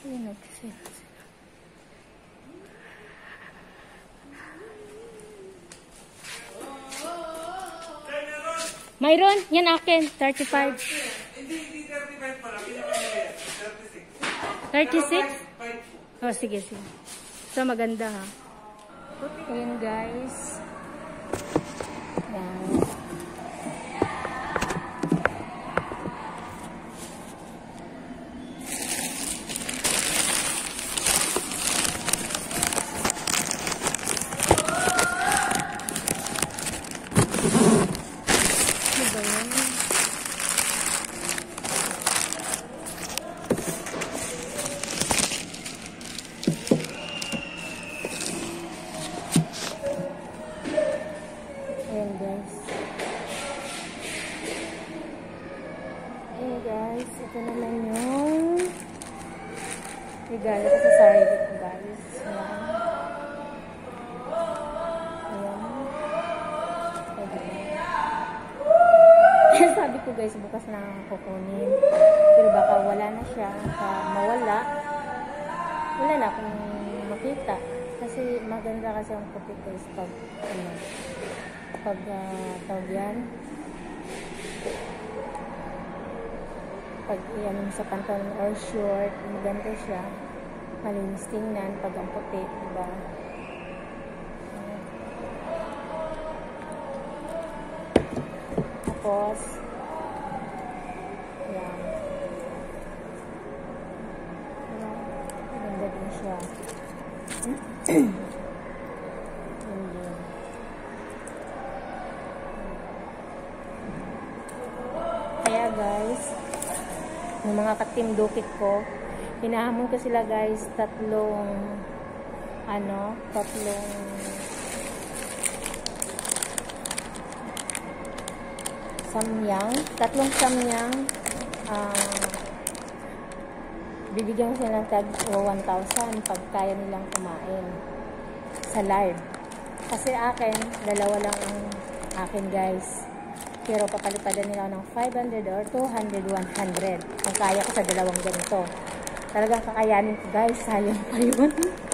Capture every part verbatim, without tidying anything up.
Ayun, nag-sale sila. Mayroon, yan akin, thirty-five. Hindi, hindi thirty-five pala. Pinaka-maliit. thirty-six. thirty-six? Oh, sige, sige. So, maganda ha. Ayan guys. Yan. Ayan guys. Ayan guys. Ito naman yung regalo ko sa sarili ko guys. Ayan. Ayan. Sabi ko guys, bukas na kukunin. Pero baka wala na siya. Baka mawala. Wala na akong makita. Kasi maganda kasi ang puti guys pag ano. Pag uh, tawag yan pag yan sa pantalon or short, maganda siya, malinis tingnan pag ang puti, diba? Tapos yan, maganda din siya. Kaya guys, yung mga ka-team dukit ko, hinahamon ko sila guys, tatlong ano, tatlong samyang, tatlong samyang uh, bibigyan ko sila ng tag one thousand pag kaya nilang kumain sa live. Kasi akin, dalawa lang ang akin guys. Pero papalipadan nila ng five hundred or two hundred, one hundred. Kung kaya ko sa dalawang ganito. Talagang kakayanin ko guys. Sayang pa yun.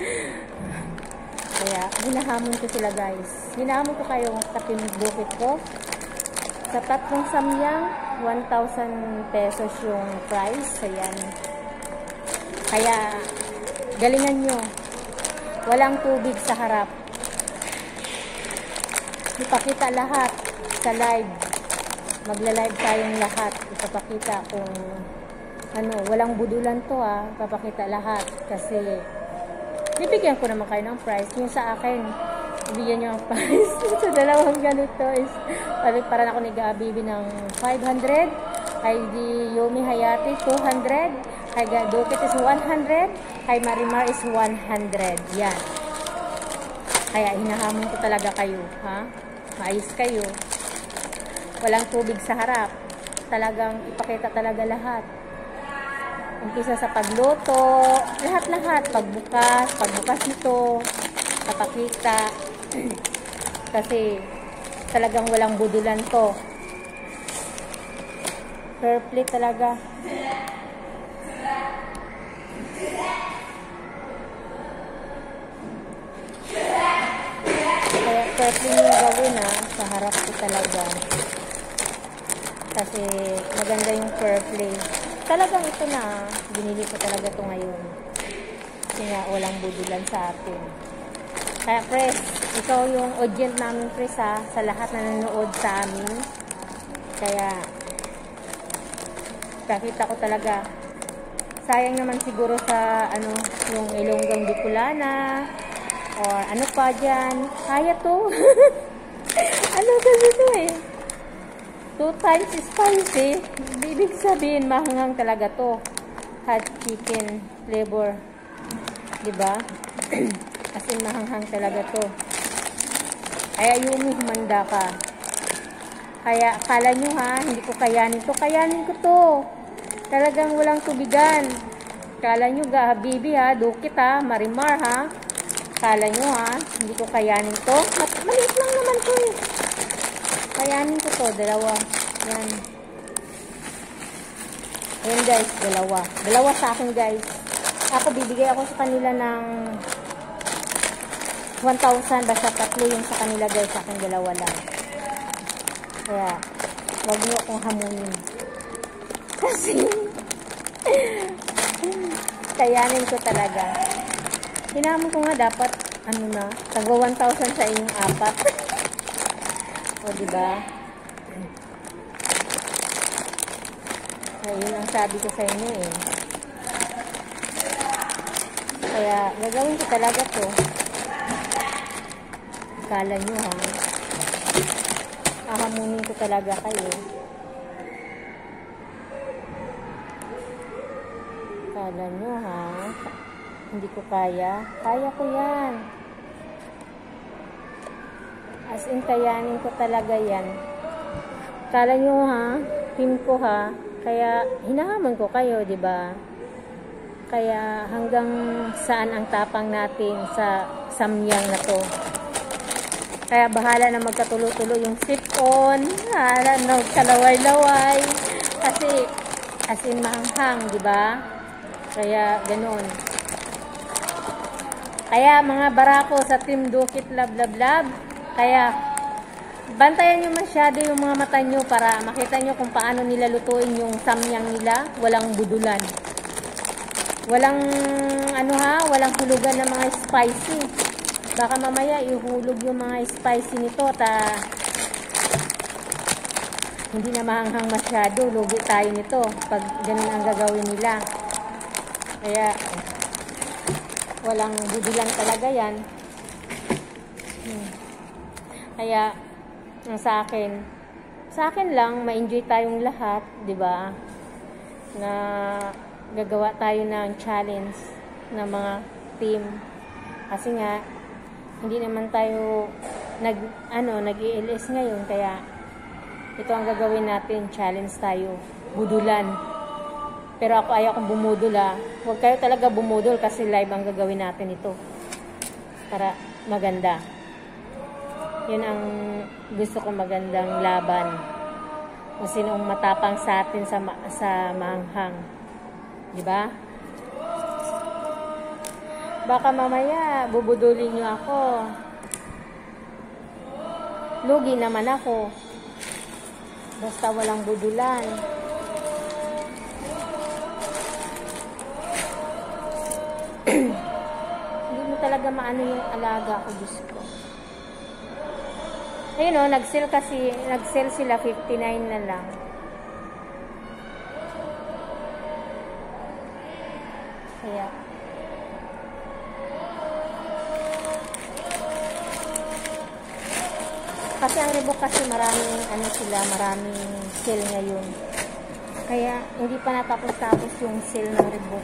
Kaya, hinahamon ko sila guys. Hinahamon ko kayo katinibukit ko. Sa tatlong samyang, one thousand pesos yung price. Ayan. Kaya, galingan nyo. Walang tubig sa harap. Ipakita lahat sa live. Magla-live tayong lahat. Ipapakita kung ano, walang budulan to ah. Ipapakita lahat. Kasi, bibigyan ko naman kayo ng price. Yung sa akin, bibigyan nyo ang price. Sa dalawang ganito is, para ako ni Gabibi ng five hundred. Kay di Yumi Hayati, two hundred. Kay Dukit is one hundred. Kay Marimar is one hundred. Yan. Kaya, hinahamon ko talaga kayo. Ha? Maayos kayo. Walang tubig sa harap. Talagang ipakita talaga lahat. Umpisa sa pagluto, lahat-lahat. Pagbukas, pagbukas nito, papakita. Kasi talagang walang budulan to. Perfect talaga. Kaya perfect yung gawin ha, sa harap ko talaga. Kasi maganda yung fair play. Talagang ito na, binili ko talaga ito ngayon. Kasi nga, walang budulan sa atin. Kaya, Pres, ikaw yung audience namin, Pres, ha, sa lahat na nanonood sa amin. Kaya, nakita ko talaga. Sayang naman siguro sa, ano, yung Ilonggang Bicolana, or ano pa dyan. Kaya to. Ano kasi ito eh. Two times spicy. Ibig sabihin, mahangang talaga to. Hot chicken flavor. Diba? As in, mahanghang talaga to. Kaya Yumi, humanda ka. Kaya, kala nyo ha, hindi ko kayanin to. Kayanin ko to. Talagang walang tubigan. Kala nyo, Gabibi ha, Dukit ha, Marimar ha. Kala nyo ha, hindi ko kayanin to. Maliit lang naman to eh. Kayanin ko to, dalawa. Yan. Ayan guys, dalawa. Dalawa sa akin guys. Ako, bibigay ako sa kanila ng one thousand, basta tatlo yung sa kanila guys, sa akin dalawa lang. Kaya, wag niyo akong hamunin. Kasi, kayanin ko talaga. Hinamon ko nga dapat, ano na, tagwa one thousand sa inyong apat. O, diba? Ayun ang sabi ko sa inyo eh. Kaya, gagawin ko talaga to. Kala nyo ha. Ahamunin ko talaga kayo. Kala nyo ha. Hindi ko kaya. Kaya ko yan. As in, kayanin ko talaga yan. Kala nyo ha. Team ko ha. Kaya, hinahamon ko kayo, di ba? Kaya, hanggang saan ang tapang natin sa samyang na to. Kaya, bahala na magkatulo-tulo yung sip-on. Bahala na magkalaway-laway. Kasi, as in, mahanghang, di ba? Kaya, ganun. Kaya, mga barako sa Team Dukit Lab Lab Lab. Kaya, bantayan nyo masyado yung mga mata nyo para makita nyo kung paano nila lutuin yung samyang nila. Walang budulan. Walang, ano ha, walang hulugan ng mga spicy. Baka mamaya ihulog yung mga spicy nito ta hindi na mahanghang masyado. Lugi tayo nito pag ganun ang gagawin nila. Kaya, walang budulan talaga yan. Hmm. Kaya, sa akin, sa akin lang, ma-enjoy tayong lahat, di ba? Na gagawa tayo ng challenge ng mga team. Kasi nga, hindi naman tayo nag, ano, nag-I L S ngayon, kaya ito ang gagawin natin, challenge tayo. Budulan. Pero ako ayaw kong bumudol ha. Huwag kayo talaga bumudol kasi live ang gagawin natin ito. Para maganda. Yun ang gusto ko, magandang laban. Kung sinong matapang sa atin sa, sa maanghang. Diba? Baka mamaya bubudulin nyo ako. Lugi naman ako. Basta walang budulan. Hindi mo talaga maano yung alaga ko, Diyos ko. Ayun o, nag-sell kasi, nag-sell sila fifty-nine na lang. Kaya, kasi ang Reebok kasi maraming, ano sila, maraming sale ngayon. Kaya, hindi pa natapos-tapos yung sale ng Reebok.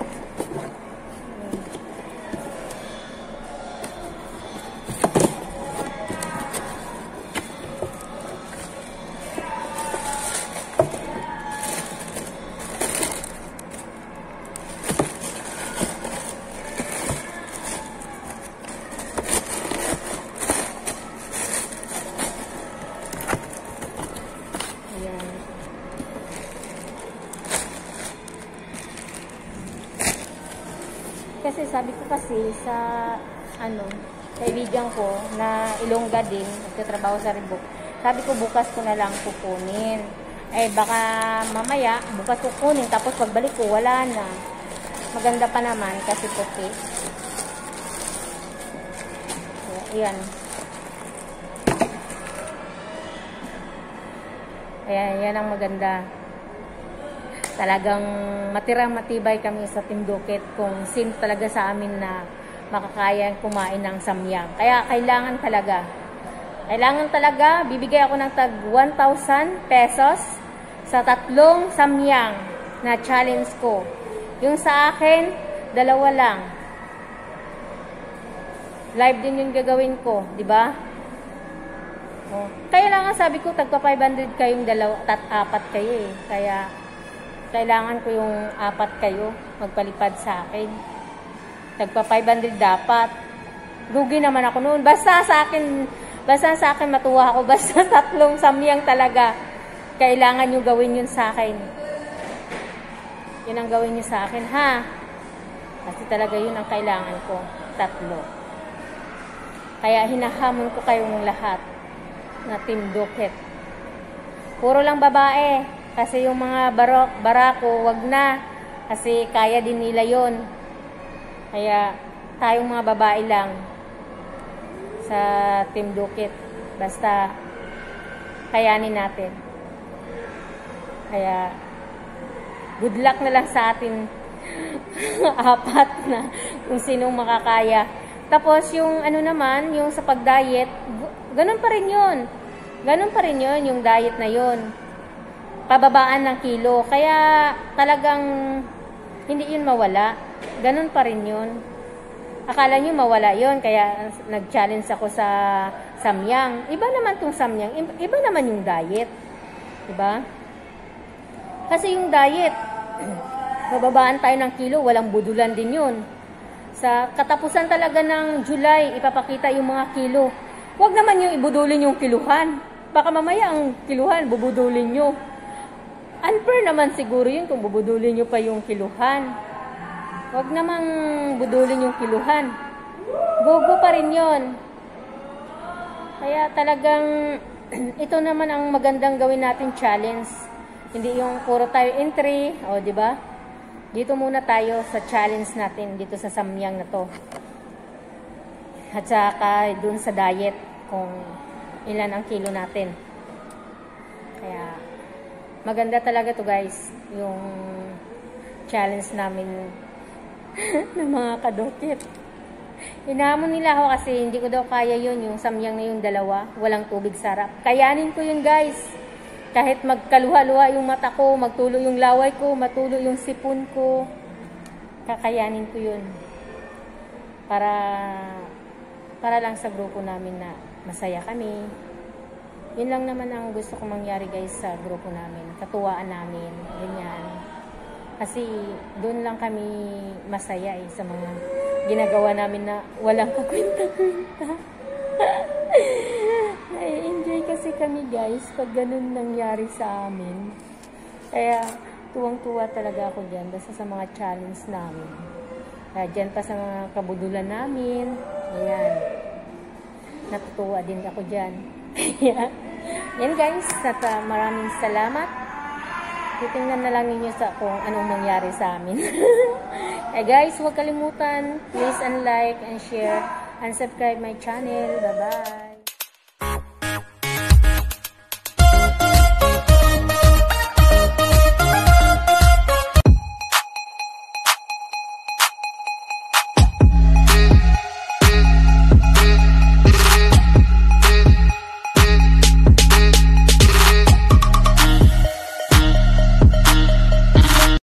Kasi sabi ko kasi sa ano, kaibigan ko na Ilongga din, nagtatrabaho sa Reebok. Sabi ko bukas ko na lang kukunin. Eh baka mamaya bukas kukunin tapos pagbalik ko wala na. Maganda pa naman kasi puti. So, ayan. Ayan, yan ang maganda. Talagang matirang matibay kami sa Team Dukit kung sin talaga sa amin na makakaya kumain ng samyang. Kaya kailangan talaga. Kailangan talaga, bibigay ako ng tag one thousand pesos sa tatlong samyang na challenge ko. Yung sa akin, dalawa lang. Live din yung gagawin ko, di ba? Oh. Kaya lang sabi ko, tagpa five hundred kayong dalawa, tat apat kayo eh. Kaya, kailangan ko yung apat kayo magpalipad sa akin. Tagpa five hundred dapat. Lugi naman ako noon. Basta sa akin, basta sa akin matuwa ako. Basta tatlong samyang talaga. Kailangan nyo gawin yun sa akin. Yun ang gawin nyo sa akin, ha? Kasi talaga yun ang kailangan ko. Tatlo. Kaya hinahamon ko kayong lahat na Team Duquet. Puro lang babae. Kasi yung mga barok, barako, wag na. Kasi kaya din nila yon. Kaya tayong mga babae lang sa Team Duquet. Basta kayanin natin. Kaya good luck na lang sa atin apat na kung sinong makakaya. Tapos yung ano naman, yung sa pag-diet, ganun pa rin yun. Ganun pa rin yun, yung diet na yun. Pababaan ng kilo. Kaya talagang hindi yun mawala. Ganun pa rin yun. Akala nyo mawala yun, kaya nag-challenge ako sa samyang. Iba naman tong samyang, iba naman yung diet. Diba? Kasi yung diet, bababaan tayo ng kilo, walang budulan din yun. Sa katapusan talaga ng July, ipapakita yung mga kilo. Huwag naman yung ibudulin yung kiluhan. Baka mamaya ang kiluhan, bubudulin nyo. Unfair naman siguro yun kung bubudulin nyo pa yung kiluhan. Huwag namang budulin yung kiluhan. Gogo pa rin yun. Kaya talagang, ito naman ang magandang gawin natin challenge. Hindi yung puro tayo entry, o di ba? Dito muna tayo sa challenge natin dito sa samyang na to. At saka dun sa diet kung ilan ang kilo natin. Kaya maganda talaga to guys, yung challenge namin ng mga kadukit. Inahamon nila ako kasi hindi ko daw kaya yun, yung samyang na yung dalawa, walang tubig sarap. Kayanin ko yun guys. Kahit magkaluha-luha yung mata ko, magtulo yung laway ko, matulo yung sipon ko, kakayanin ko yun. Para, para lang sa grupo namin na masaya kami. Yun lang naman ang gusto ko mangyari guys sa grupo namin. Katuwaan namin, ganyan. Kasi doon lang kami masaya eh, sa mga ginagawa namin na walang kakwenta-kwenta. Nai-enjoy kasi kami guys pag ganun nangyari sa amin. Kaya tuwang-tuwa talaga ako dyan basta sa mga challenge namin. Kaya dyan pa sa mga kabudulan namin. Ayan. Natutuwa din ako dyan. Kaya, yan guys. At uh, maraming salamat. Titingnan na lang ninyo sa kung anong mangyari sa amin. Kaya guys, huwag kalimutan. Please and like and share and subscribe my channel. Bye-bye.